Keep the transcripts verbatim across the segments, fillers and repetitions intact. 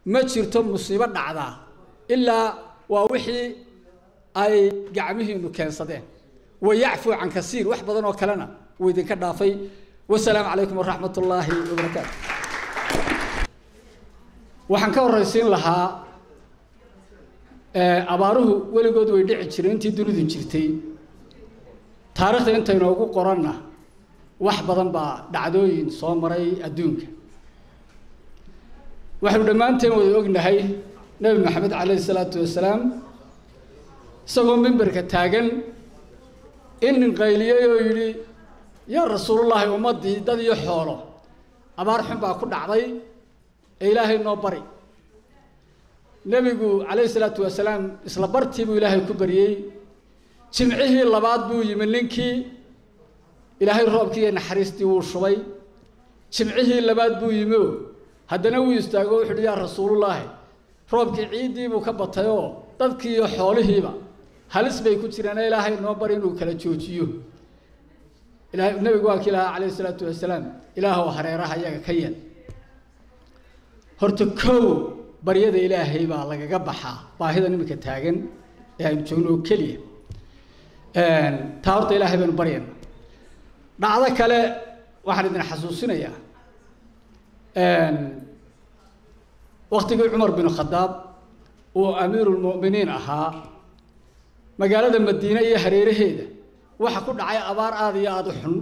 ما جرتم مصيبة نعذا إلا ووحي أي جعمه إنه كان صدق ويعفو عن كثير وحبذنا وكلنا وإذا كان ضافي والسلام عليكم ورحمة الله وبركاته وحنكور رئيسين لها أباروه ولقد ويدع الشرين تدرون الشرتي تاريخ أنت ينوقو قرنا وحبذا با دعدوين صامري الدنك وحنا لما أنت ويقولنا هاي نبي محمد عليه الصلاة والسلام سووا من بركة تاجن إن قيليه يقولي يا رسول الله ومضي دذي حوله أبارحم بأكون عضي إلهي النبري نبي عليه الصلاة والسلام إسلبرتي بإلهي كبري سمعه اللباد بو يملنكي إلهي الرابكي نحرستي وشوي سمعه اللباد بو يمو هذا نوي يستاقو يا رسول الله رابكي عيدي بكبطيو تذكي حوله با هل اسمي كتيرنا إلهي النبري نوكلا تشوتيو إلهي النبي قال عليه الصلاة والسلام إله وحريرها يا كيان هرتكو بريد إلهي با لغا قبحا باهدا نمك تاغن يعني جونو كليه ان تاورت إلهي بن بريد بعد كلا واحد من حسوسنا يا ان وقت عمر بن الخطاب وأمير المؤمنين أها مقالة المدينة يا حريره هيدا waxa ku dhacay abaar aad iyo aad u xun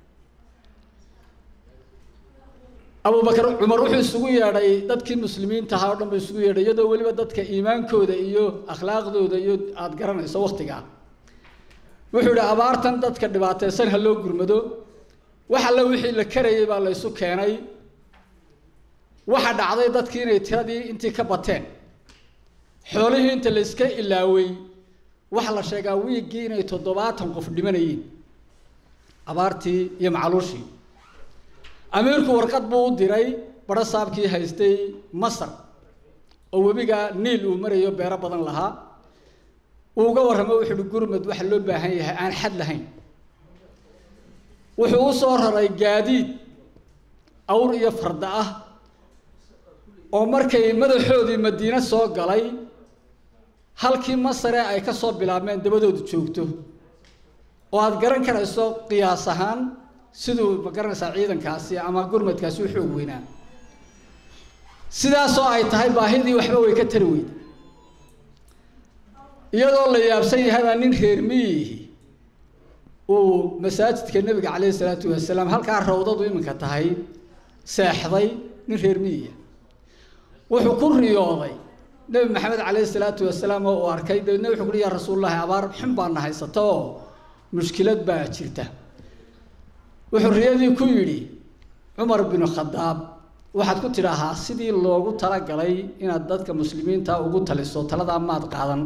Abu Bakar Umar wuxuu isugu yeedhay dadkii muslimiinta ahaa oo dhan bay isugu yeedhay iyadoo waliba dadka iimaankooda iyo akhlaaqdooda iyo aad garanayso waqtiga wuxuu yiri abaartan dadka dhibaataysan ha loo gurmado waxa la wixii la karayay baa la isu keenay waxa dhacday dadkii inay tiradii intii ka bateen xoolihii inta la iska ilaaway waxa la sheegaa wiigii inay toddobaatan qof dhimanayeen abaartii iyo macluushii ameerku warqad buu u diray bara saabkii haystay Masar oo webiga Niil uu marayo beero badan lahaa uu uga warramay wuxuu gurmad waxa loo baahan yahay aan xad lahayn wuxuu u soo raray gaadiid awr iyo farda ah oo markay madaxoodii Madiina soo galay halkii Masar ay ka soo bilaabmeen dabadoodu joogto oo aad garan karayso qiyaas ahaan sidoo ma garanaysaa ciidankaasi ama gurmadkaasi wuxuu weynaa sidaas oo ay tahay baahidii waxba way ka tari weyd iyadoo la yaabsan yahay nin reermiyay oo masaajidka nabiga kaleey salaatu wasalaam halka rawdadu iminka tahay seexday nin reermiyay wuxuu ku riyooday nabi maxamed kaleey salaatu wasalaam oo arkay dadna wuxuu ku yiri rasuulullaahi abaar xun baan haysato mushkilad baa jirta wuxuu riyadii ku yiri Umar bin Khattab waxaad ku tiraahaa sidii loogu tala galay inaad dadka muslimiinta ugu taliso talada maad qaadan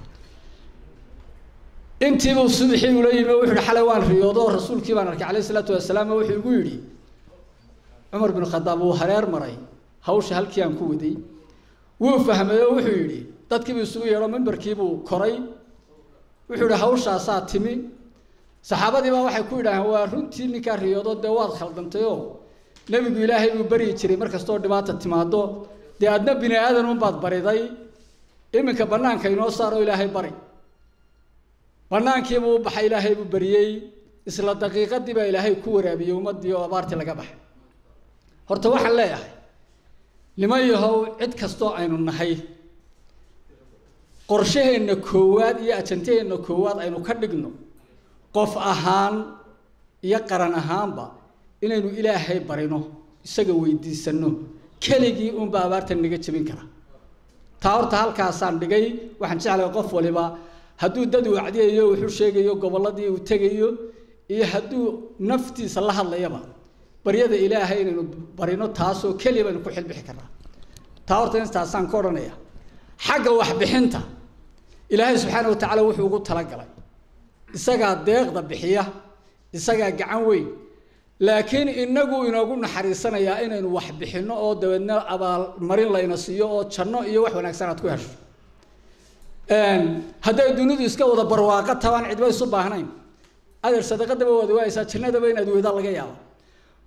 intii uu subaxii u leeyay wuxuu xalay waan riyoodo rasuulkii baan arkay kaleey salaatu wasalaam wuxuu igu yiri Umar bin Khattab uu hareer maray hawsha halkii aan ku waday wuu fahmay wuxuu yiri dadkii uu isugu yeero memberkii buu koray wuxuu yiri hawshaas aad timi saxaabadii baa waxay ku yiraahdeen waa runtii ninka riyoodo de waad khaldantay oo nabigu ilaahay uu bari jiray markastoo dhibaato timaado de adna bini aadan un baad bariday iminka banaanka inoo saaro ilaahay bari banaankii buu baxay ilaahay buu bariyay isla daqiiqadii baa ilaahay ku waraabiyay ummadii oo abaartii laga baxay horta waxa leeyahay limayahow cid kasto aynu nahay qorshaheena koowaad iyo ajanteena koowaad aynu ka dhigno qof ahaan iyo qaran ahaanba inaynu ilaahay barino isaga weydiisano keligii un baa abaartan naga jabin kara taa horta halkaasaan dhigay waxaan jeclahay qof waliba hadduu dad wacdiyayo wuxuu sheegayo gobolladii uu tegayo iyo hadduu naftiisa la hadlayaba baryada ilaahay inaynu barino taasoo keliya baynu ku xilbixi karnaa taa horta intaasaan ka odhanaya xagga wax bixinta ilaahay subxaanahu wa tacaala wuxuu ugu talagalay isagaa deeqda bixiya isagaa gacan weyn laakiin inagu inoogu naxariisanayaa inaynu wax bixino oo dabeedna abaal marin layna siiyo oo janno iyo wax wanaagsan aad ku hesho een haday dunidu iska wada barwaaqo tabaan cid bay isu baahnayn adeer sadaqada wada waaysa jannada bay inaad weeda laga yaabo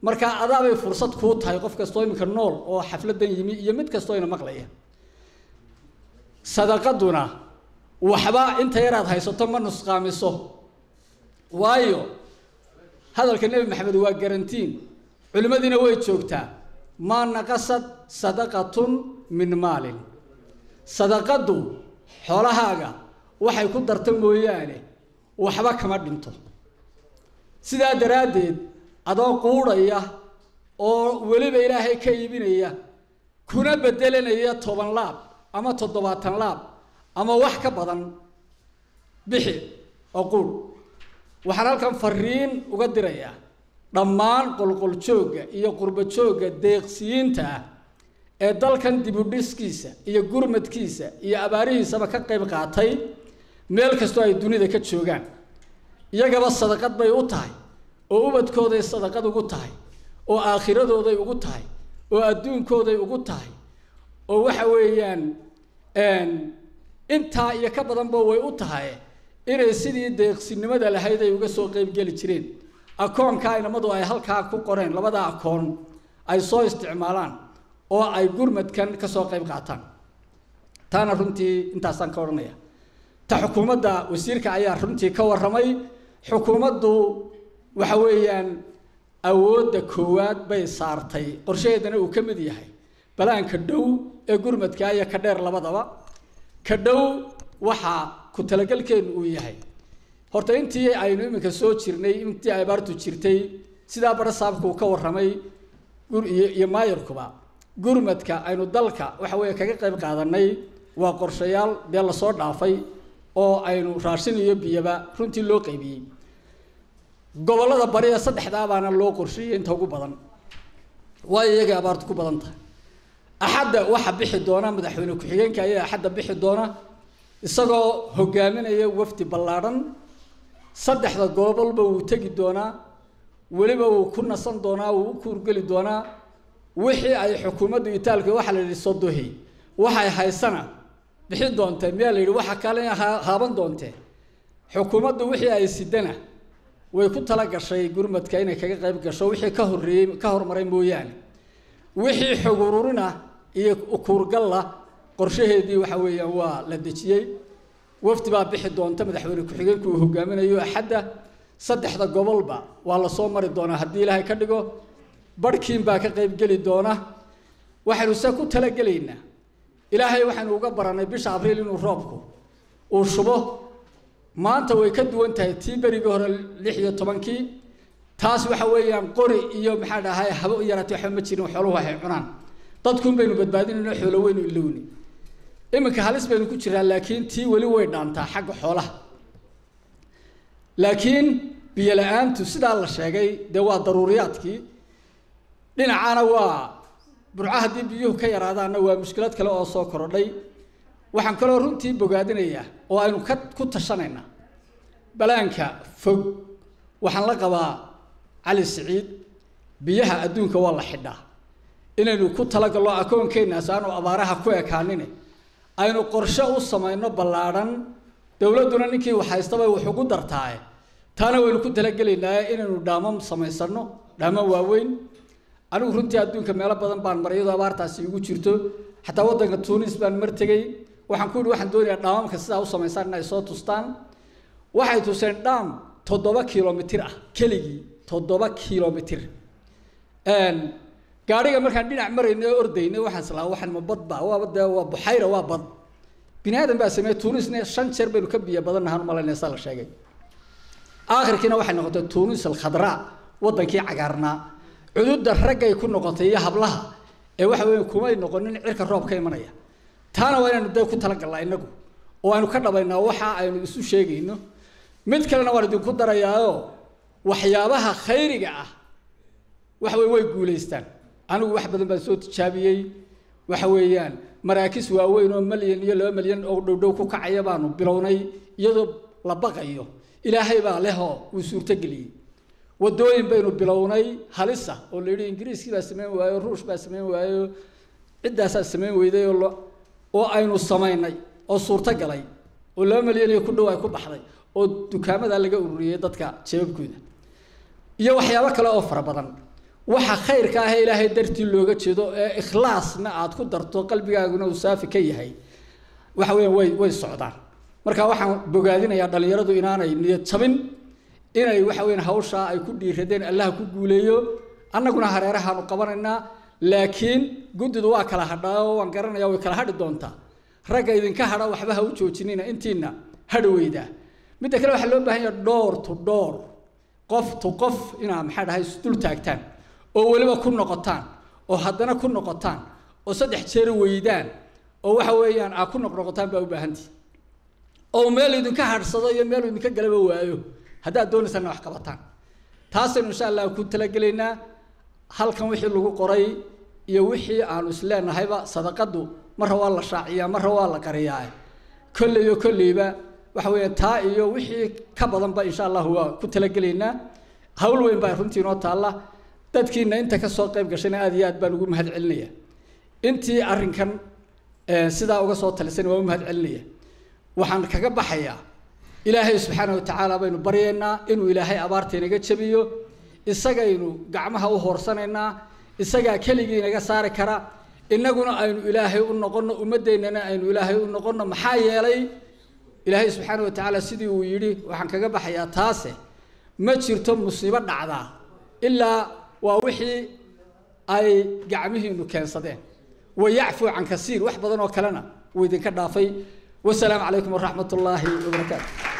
marka adaabay fursad ku tahay qof kasto imika nool oo xafladan yimi iyo mid kasto ina maqlaya sadaqaduna waxba inta yaraad haysato ma nusqaamiso waayo hadalka nabi maxamed waa garantiin culimadina way joogtaa ma naqasad sadaqatun min maalin sadaqadu xoolahaaga waxay ku darto mooyaane waxba kama dhinto sidaa daraadeed adoo quudhaya oo weliba ilaahay ka iibinaya kuna bedelanaya toban laab ama toddobaatan laab ama wax ka badan bixi oo quudh waxaan halkan fariin uga dirayaa dhammaan qolqol jooga iyo qurba jooga deeqsiyiinta ah ee dalkan dib u dhiskiisa iyo gurmadkiisa iyo abaarihiisaba ka qayb qaatay meel kastoo ay dunida ka joogaan iyagaba sadaqad bay u tahay oo ubadkooday sadaqad ugu tahay oo aakhiradooday ugu tahay oo adduunkooday ugu tahay oo waxa weeyaan intaa iyo ka badanba way u tahay inay sidii deeqsinimada lahayd ay uga soo qayb geli jireen akoonka inamadu ay halkaa ku qoreen labada akoon ay soo isticmaalaan oo ay gurmadkan ka soo qayb qaataan taana runtii intaasaan ka odhanaya ta xukuumadda wasiirka ayaa runtii ka warramay xukuumaddu waxa weeyaan awoodda koowaad bay saartay qorshaheedana uu ka mid yahay balaanka dhow ee gurmadka iyo ka dheer labadaba ka dhow waxa ku talagalkeenu uu yahay horta intii aynu iminka soo jirnay intii ay abaartu jirtay sidaa bara saabku ka warramay gur iyo maayirkuba gurmadka aynu dalka waxa weeye kaga qayb qaadanay waa qorshayaal dee la soo dhaafay oo aynu raashin iyo biyaba runtii loo qaybiyey gobolada bariya saddexdaa baana loo qorsheeyay inta ugu badan waa iyaga abaartu ku badan tahay axadda waxa bixi doona madaxweyne ku-xigeenka ayaa axadda bixi doona isagoo hogaaminaya wafdi ballaadhan saddexda gobolba wuu tegi doonaa weliba wuu ku nasan doonaa wuu u kuurgeli doonaa wixii ay xukuumaddu itaalka waxa la yidhi sodohi waxay haysana bixin doonta miyaa la yidhi waxa kale haaban doonte xukuumaddu wixii ay sidana way ku tala gashay gurmadka inay kaga qayb gasho wixii ka horreeyay ka hormaray mooyaane wixii xog ururina iyo kuurgalla qorshaheedii waxa weeyaan waa la dejiyey wafdi baa bixi doonta madaxweyne ku-xigeenku uu hogaaminayo axadda saddexda gobolba waa la soo mari doonaa haddii ilaahay ka dhigo barhkiin baa ka qayb geli doona waxaynu se ku talagelaynaa ilaahay waxaynu uga baranay bisha abriil inuu roobku uu shubo maanta way ka duwan tahay tii berigii hore lix iyo tobankii taas waxa weeyaan qori iyo maxaa dhahay habo yaraatay waxba ma jirin xooluhu waxay cunaan dadkun baynu badbaadinayno xoolo weynu ilowni iminka halis baynu ku jiraa laakiin tii weli way dhaantaa xagga xoolaha laakiin biyo la-aantu sidaa la sheegay dee waa daruuriyaadkii dhinacana waa burca haddii biyuhu ka yaraadaanna waa mushkilad kale oo soo korodhay waxaan kaloo runtii bogaadinayaa oo aynu ka ku tashanaynaa balaanka fog waxaan la qabaa cali siciid biyaha adduunka waa la xidhaa inaynu ku talagallo akoonkeenaas aanu abaaraha ku ekaanine aynu qorshe u samayno ballaadhan dowladduna ninkii wax haystaba wax ugu dartaaye taana waynu ku talagelaynaa inaynu dhaamam samaysano dhaamam waaweyn anigu runtii adduunka meelo badan baan maray iyadoo abaartaasi igu jirto xataa waddanka tunis baan mar tegey waxaan ku yidhi waxaan doonayaa dhaamamka sidaa u samaysaan in ay soo tustaan waxay tuseen dhaam toddoba kilomitir ah keligii toddoba kilomitir gaadhiga markaan dhinac maraynay oo ordaynay waxaan islaa waxaan ma badba waaba dee waa buxayra waa bad bini aadan baa sameeyey tunisna shan jeer baynu ka biyo badan nahaan malaynaysa la sheegay aakhirkiina waxay noqotay tunis alkhadraa waddankii cagaarnaa cududda raggay ku noqotay iyo hablaha ee waxa weeye kumay noqonin cirka roob ka imanaya taana waa inaynu dee ku talagalnaa innagu oo aynu ka dhabaynaa waxa aynu isu sheegayno mid kalena waan idinku darayaayoo waxyaabaha khayriga ah waxa weye way guulaystaan anigu wax badan baan soo tijaabiyey waxa weeyaan maraakiis waaweyn oo malyan iyo laba malyan oo dhowdhow ku kacaya baanu bilownay iyadoo la baqayo ilaahay baa lehoo uu suurtogeliyey wadooyin baynu bilownay halisa oo la yidhi ingiriiskii baa samayn waayo ruush baa samayn waayo ciddaasaa samayn weyday oo oo aynu samaynay oo suurto galay oo laba malyan iyo ku dhow ay ku baxday oo dukaamada laga ururiyey dadka jeebabkooda iyo waxyaabo kale oo fara badan waxa khayrka ah ilaahay dartii looga jeedo ee ikhlaasna aad ku darto qalbigaaguna uu saafi ka yahay waxa weeyaan way way socdaan marka waxaan bogaadinayaa dhalinyaradu inaanay niyad jabin inay waxa weeyaan hawsha ay ku dhiiradeen Allah ku guuleeyo annaguna hareerahaanu qabanaynaa laakiin gudidu waa kala hadhaayo waan garanayaa way kala hadhi doontaa ragga idinka hadha waxba ha u joojinina intiina hadhaweyda midda kale waxa loo baahan yahay door to door qof to qof ina maxay dhahay dul taagtaan oo waliba ku noqotaan oo haddana ku noqotaan oo saddex jeer weydaan oo waxa weeyaan aa ku noqnoqotaan baa u baahantii oo meel idinka hadhsado iyo meel idinka galaba waayo haddaad doonaysaan wax qabataan taasina insha Allah ku talagaleynaa halkan wixii lagu qoray iyo wixii aanu isleenahayba sadaqadu marra waa la shaaciyaa marra waa la qariyaa kulli iyo kulliba waxa weeyaan taa iyo wixii ka badan ba insha Allah waa ku talagaleynaa hawl weyn baa runtii noo taala dadkiina inta ka soo qayb gashayna aad iyo aad baan ugu mahad celinayaa intii arrinkan ee sida uga soo talisan waa u mahad celinayaa waxaan kaga baxayaa ilaahay subxaanahu wa ta'aala baynu baryeynaa inuu ilaahay abaarteena naga jabiyo isagaynu gacmaha u hoorsanaynaa isaga keligii naga saari kara inaguna aynu ilaahay u noqono ummadeennana aynu ilaahay u noqono maxaa yeelay ilaahay subxaanahu wa ta'aala sidii uu yiri waxaan kaga baxayaa taase ma jirto musiibo dhacda ilaa waa wixii ay gacmihiinu keensadeen wayacfu can kasiir wax badan oo kalena way idinka dhaafay wassalaamu calaykum waraxmatullaahi wabarakaatuh